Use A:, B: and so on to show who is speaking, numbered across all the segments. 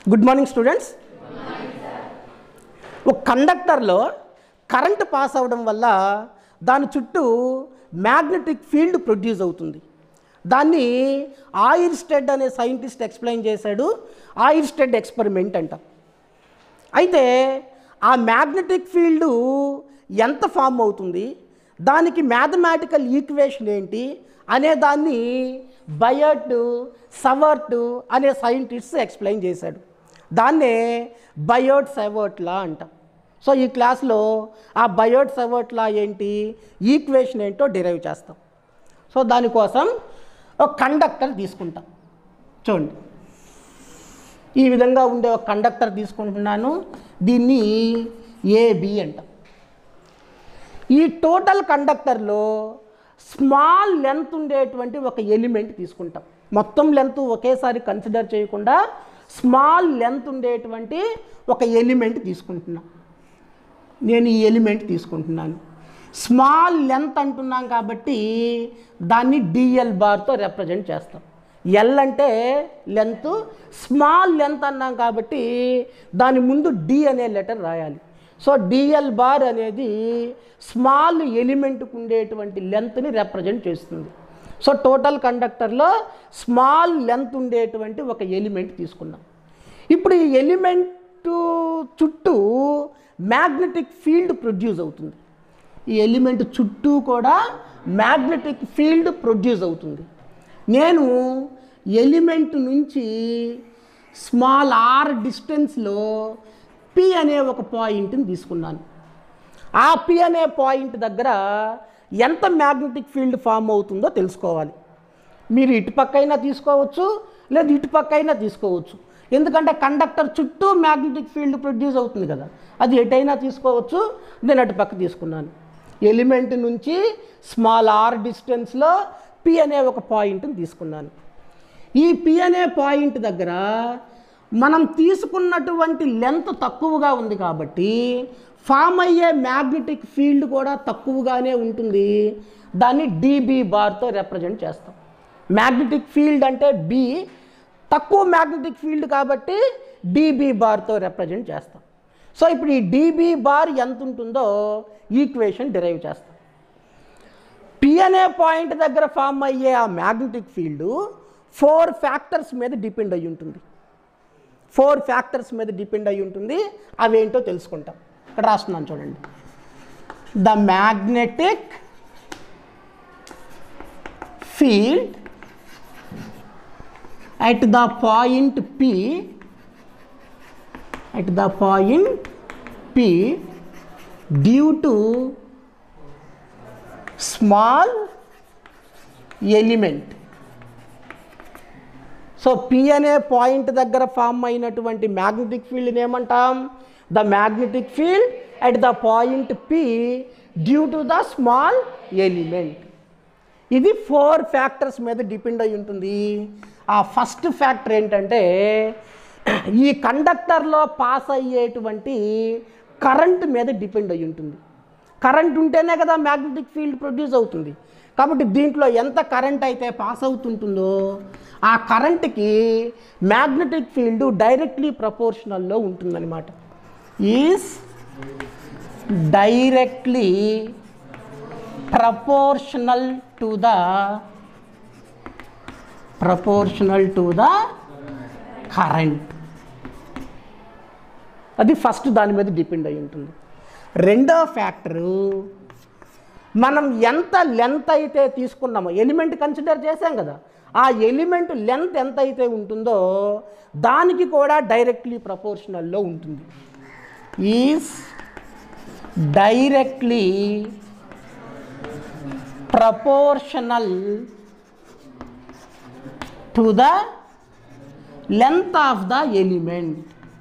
A: Good morning students. ఒక కండక్టర్లో current pass అవ్వడం వల్ల దాని చుట్టూ మ్యాగ్నెటిక్ ఫీల్డ్ ప్రొడ్యూస్ అవుతుంది. దాన్ని ఆయిర్స్టెడ్ అనే సైంటిస్ట్ ఎక్స్ప్లెయిన్ చేశాడు. ఆయిర్స్టెడ్ ఎక్స్పెరిమెంట్ అంట. అయితే ఆ మ్యాగ్నెటిక్ ఫీల్డ్ ఎంత ఫామ్ అవుతుంది, దానికి మ్యాథమెటికల్ ఈక్వేషన్ ఏంటి అనే దాన్ని బయర్ట్ సవర్ట్ అనే సైంటిస్ట్ ఎక్స్ప్లెయిన్ చేశాడు. దాన్నే బయర్ట్ సవర్ట్ లా అంట. సో ఈ క్లాస్లో ఆ బయర్ట్ సవర్ట్ లా ఏంటి, ఈక్వేషన్ ఏంటో డిరైవ్ చేస్తాం. సో దానికోసం ఒక కండక్టర్ తీసుకుంటాం. చూడండి, ఈ విధంగా ఉండే ఒక కండక్టర్ తీసుకుంటున్నాను. దీన్ని ఏబి అంటాం. ఈ టోటల్ కండక్టర్లో స్మాల్ లెంత్ ఉండేటువంటి ఒక ఎలిమెంట్ తీసుకుంటాం. మొత్తం లెంత్ ఒకేసారి కన్సిడర్ చేయకుండా స్మాల్ లెంత్ ఉండేటువంటి ఒక ఎలిమెంట్ తీసుకుంటున్నాం. నేను ఈ ఎలిమెంట్ తీసుకుంటున్నాను. స్మాల్ లెంత్ అంటున్నాం కాబట్టి దాన్ని డిఎల్ బార్తో రిప్రజెంట్ చేస్తాం. ఎల్ అంటే లెంత్, స్మాల్ లెంత్ అన్నాం కాబట్టి దాని ముందు డి అనే లెటర్ రాయాలి. సో డిఎల్ బార్ అనేది స్మాల్ ఎలిమెంట్కు ఉండేటువంటి లెంత్ని రిప్రజెంట్ చేస్తుంది. సో టోటల్ కండక్టర్లో స్మాల్ లెంత్ ఉండేటువంటి ఒక ఎలిమెంట్ తీసుకున్నాం. ఇప్పుడు ఈ ఎలిమెంట్ చుట్టూ మ్యాగ్నెటిక్ ఫీల్డ్ ప్రొడ్యూస్ అవుతుంది. ఈ ఎలిమెంట్ చుట్టూ కూడా మ్యాగ్నెటిక్ ఫీల్డ్ ప్రొడ్యూస్ అవుతుంది. నేను ఎలిమెంట్ నుంచి స్మాల్ ఆర్ డిస్టెన్స్లో పి అనే ఒక పాయింట్ని తీసుకున్నాను. ఆ పి అనే పాయింట్ దగ్గర ఎంత మ్యాగ్నెటిక్ ఫీల్డ్ ఫామ్ అవుతుందో తెలుసుకోవాలి. మీరు ఇటుపక్కైనా తీసుకోవచ్చు, లేదా ఇటుపక్కైనా తీసుకోవచ్చు. ఎందుకంటే కండక్టర్ చుట్టూ మ్యాగ్నెటిక్ ఫీల్డ్ ప్రొడ్యూస్ అవుతుంది కదా, అది ఎటైనా తీసుకోవచ్చు. నేను అటుపక్క తీసుకున్నాను. ఎలిమెంట్ నుంచి స్మాల్ ఆర్ డిస్టెన్స్లో పి అనే ఒక పాయింట్ని తీసుకున్నాను. ఈ పి అనే పాయింట్ దగ్గర మనం తీసుకున్నటువంటి లెంత్ తక్కువగా ఉంది కాబట్టి ఫామ్ అయ్యే మ్యాగ్నెటిక్ ఫీల్డ్ కూడా తక్కువగానే ఉంటుంది. దాన్ని డిబి బార్తో రిప్రజెంట్ చేస్తాం. మ్యాగ్నెటిక్ ఫీల్డ్ అంటే బి, తక్కువ మ్యాగ్నెటిక్ ఫీల్డ్ కాబట్టి డిబి బార్తో రిప్రజెంట్ చేస్తాం. సో ఇప్పుడు ఈ డిబి బార్ ఎంత ఉంటుందో ఈక్వేషన్ డిరైవ్ చేస్తాం. పి అనే పాయింట్ దగ్గర ఫామ్ అయ్యే ఆ మ్యాగ్నెటిక్ ఫీల్డ్ 4 ఫ్యాక్టర్స్ మీద డిపెండ్ అయి ఉంటుంది. 4 ఫ్యాక్టర్స్ మీద డిపెండ్ అయి ఉంటుంది. అవేంటో తెలుసుకుంటాం. ఇక్కడ రాస్తున్నాను చూడండి. The magnetic field at the point P due to small element. So P అనే పాయింట్ దగ్గర ఫామ్ అయినటువంటి మ్యాగ్నెటిక్ ఫీల్డ్ని ఏమంటాం? The magnetic field at the point P due to the small element. ఇది 4 ఫ్యాక్టర్స్ మీద డిపెండ్ అయి ఉంటుంది. ఆ ఫస్ట్ ఫ్యాక్టర్ ఏంటంటే ఈ కండక్టర్లో పాస్ అయ్యేటువంటి కరెంట్ మీద డిపెండ్ అయి ఉంటుంది. కరెంట్ ఉంటేనే కదా మ్యాగ్నెటిక్ ఫీల్డ్ ప్రొడ్యూస్ అవుతుంది. కాబట్టి దీంట్లో ఎంత కరెంట్ అయితే పాస్ అవుతుంటుందో ఆ కరెంట్కి మ్యాగ్నెటిక్ ఫీల్డ్ డైరెక్ట్లీ ప్రపోర్షనల్లో ఉంటుందన్నమాట. Is directly proportional to the current. అది ఫస్ట్ దాని మీద డిపెండ్ అయి ఉంటుంది. రెండో ఫ్యాక్టరు, మనం ఎంత లెంత్ అయితే తీసుకున్నామో, ఎలిమెంట్ కన్సిడర్ చేసాం కదా, ఆ ఎలిమెంట్ లెంత్ ఎంత అయితే ఉంటుందో దానికి కూడా డైరెక్ట్లీ ప్రపోర్షనల్లో ఉంటుంది. Is directly proportional to the length of the element.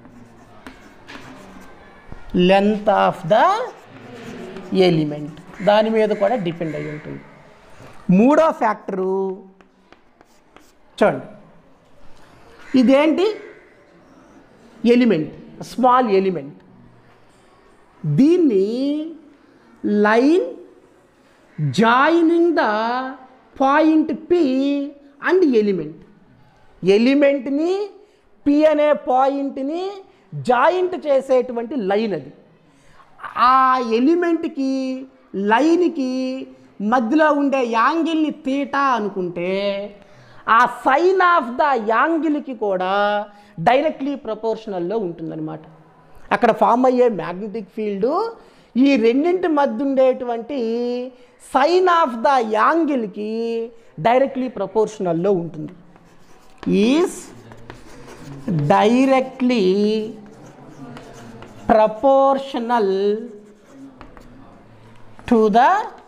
A: Length of the element దాని మీద కూడా డిపెండ్ అయి ఉంటుంది. మూడో ఫ్యాక్టరు చూడండి, ఇదేంటి? Element, small element. దీన్ని line joining the point P and element. ఎలిమెంట్ని పి అనే పాయింట్ని జాయింట్ చేసేటువంటి లైన్ అది. ఆ ఎలిమెంట్కి లైన్కి మధ్యలో ఉండే యాంగిల్ని తీటా అనుకుంటే ఆ సైన్ ఆఫ్ ద యాంగిల్కి కూడా డైరెక్ట్లీ ప్రపోర్షనల్లో ఉంటుందన్నమాట. అక్కడ ఫామ్ అయ్యే మ్యాగ్నెటిక్ ఫీల్డ్ ఈ రెండింటి మధ్య ఉండేటువంటి సైన్ ఆఫ్ ద యాంగిల్కి డైరెక్ట్లీ ప్రపోర్షనల్లో ఉంటుంది. Is directly proportional to the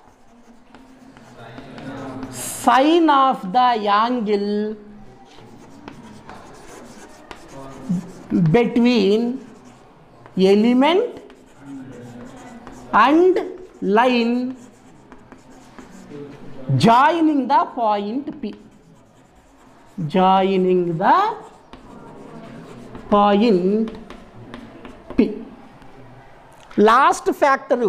A: sine of the angle between element and line joining the point P. Joining the point P. Last factor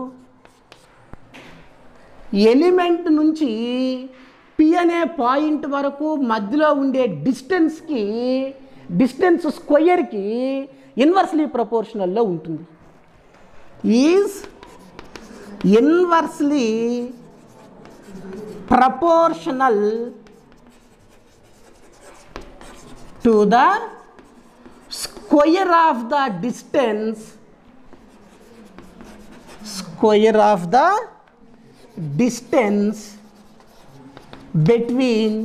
A: element నుంచి P అనే point వరకు మధ్యలో ఉండే డిస్టెన్స్ స్క్వేర్కి ఇన్వర్స్లీ ప్రపోర్షనల్లో ఉంటుంది. Is inversely proportional to the square of the distance between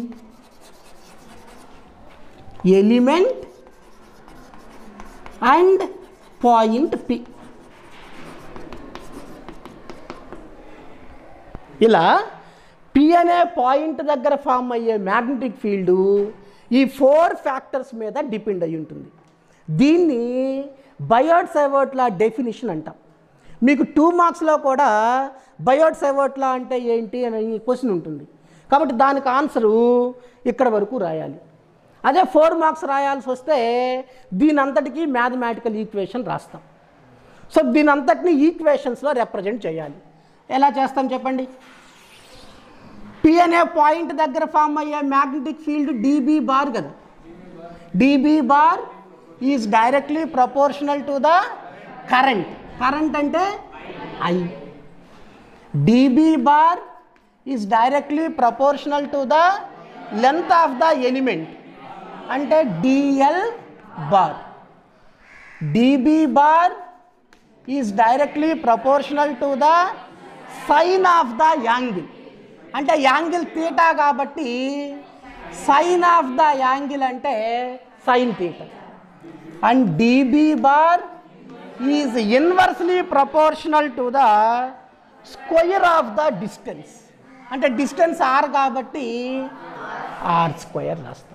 A: element and point P. ఇలా P అనే పాయింట్ దగ్గర ఫామ్ అయ్యే మ్యాగ్నెటిక్ ఫీల్డ్ ఈ 4 ఫ్యాక్టర్స్ మీద డిపెండ్ అయి ఉంటుంది. దీన్ని బయోట్-సేవర్ట్ లా డెఫినిషన్ అంటాం. మీకు 2 మార్క్స్లో కూడా బయోట్-సేవర్ట్ లా అంటే ఏంటి అని క్వశ్చన్ ఉంటుంది. కాబట్టి దానికి ఆన్సరు ఇక్కడ వరకు రాయాలి. అదే 4 మార్క్స్ రాయాల్సి వస్తే దీని అంతటికీ మ్యాథమెటికల్ ఈక్వేషన్ రాస్తాం. సో దీని అంతటిని ఈక్వేషన్స్లో రిప్రజెంట్ చేయాలి. ఎలా చేస్తాం చెప్పండి. పి అనే పాయింట్ దగ్గర ఫామ్ అయ్యే మ్యాగ్నెటిక్ ఫీల్డ్ డిబి బార్ కదా. DB bar is directly proportional to the current. Current అంటే I. DB bar is directly proportional to the length of the element అంటే DL bar. DB bar is directly proportional to the sine of the angle అంటే angle theta కాబట్టి sine of the angle అంటే sine theta. And DB bar is inversely proportional to the square of the distance అంటే distance are కాబట్టి R square రాస్తాం.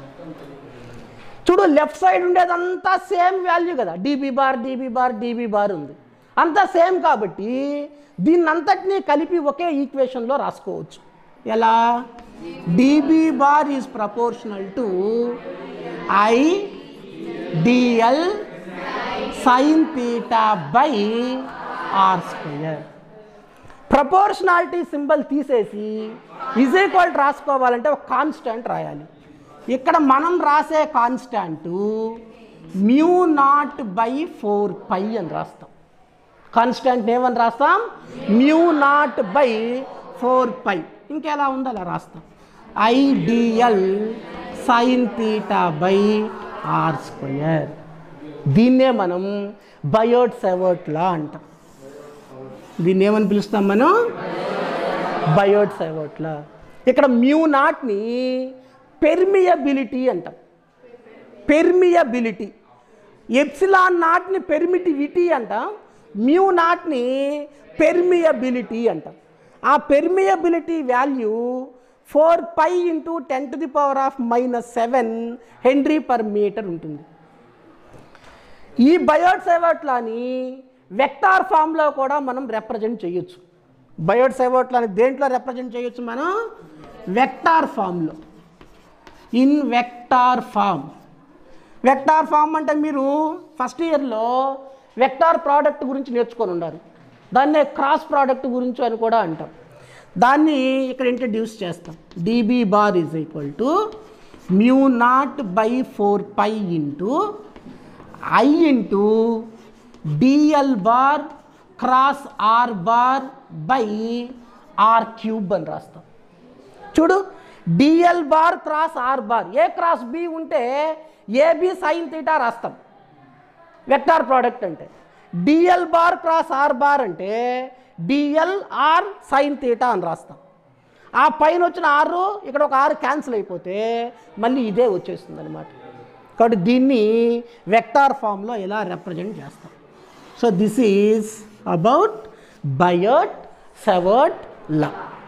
A: చూడు left side ఉండేదంతా same value కదా. DB bar DB bar DB bar ఉంది, అంతా same కాబట్టి దీన్నంతటినీ కలిపి ఒకే ఈక్వేషన్లో రాసుకోవచ్చు. ఎలా? DB bar is proportional to I DL sine theta by R square. Proportionality symbol తీసేసి ఈజ్ ఈక్వల్ రాసుకోవాలంటే ఒక కాన్స్టాంట్ రాయాలి. ఇక్కడ మనం రాసే కాన్స్టాంటు మ్యూ నాట్ బై 4π అని రాస్తాం. కాన్స్టాంట్ ఏమని రాస్తాం? Mu naught by 4π. ఇంకెలా ఉందో అలా రాస్తాం. IDL sine theta by R square. దీన్నే మనం బయోట్-సేవర్ట్ లా అంటాం. దీన్ని ఏమని పిలుస్తాం మనం? Biot-Savart law. ఇక్కడ మ్యూ నాట్ని పెర్మియబిలిటీ అంటాం. పెర్మియబిలిటీ. ఎప్సిలాన్ నాట్ని పెర్మిటివిటీ అంటాం. మ్యూ నాట్ని పెర్మియబిలిటీ అంటాం. ఆ permeability value 4π × 10⁻⁻7 henry per metre ఉంటుంది. ఈ బయోట్-సేవర్ట్ లాని వెక్టార్ ఫామ్లో కూడా మనం రిప్రజెంట్ చేయొచ్చు. బయోట్-సేవర్ట్ లాని దేంట్లో రిప్రజెంట్ చేయొచ్చు మనం? వెక్టార్ ఫామ్లో. In vector form. Vector form అంటే మీరు ఫస్ట్ ఇయర్లో వెక్టార్ ప్రోడక్ట్ గురించి నేర్చుకొని ఉన్నారు. దాన్నే క్రాస్ ప్రోడక్ట్ గురించి అని కూడా అంటాం. దాన్ని ఇక్కడ ఇంట్రడ్యూస్ చేస్తాం. DB bar is equal to mu naught by 4π into I into DL bar cross R bar by R cube అని రాస్తాం. చూడు, DL bar cross R bar, A cross B ఉంటే ఏబి సైన్ తీటా రాస్తాం vector product అంటే. DL bar cross R bar అంటే DL R sine theta అని రాస్తాం. ఆ పైన వచ్చిన ఆరు ఇక్కడ ఒక ఆరు క్యాన్సిల్ అయిపోతే మళ్ళీ ఇదే వచ్చేస్తుంది అనమాట. కాబట్టి దీన్ని వెక్టార్ ఫామ్లో ఎలా రిప్రజెంట్ చేస్తాం. So this is about Biot-Savart law.